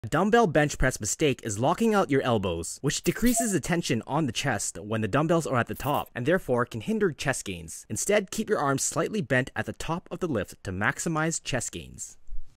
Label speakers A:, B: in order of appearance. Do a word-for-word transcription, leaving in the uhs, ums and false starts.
A: A dumbbell bench press mistake is locking out your elbows, which decreases the tension on the chest when the dumbbells are at the top, and therefore can hinder chest gains. Instead, keep your arms slightly bent at the top of the lift to maximize chest gains.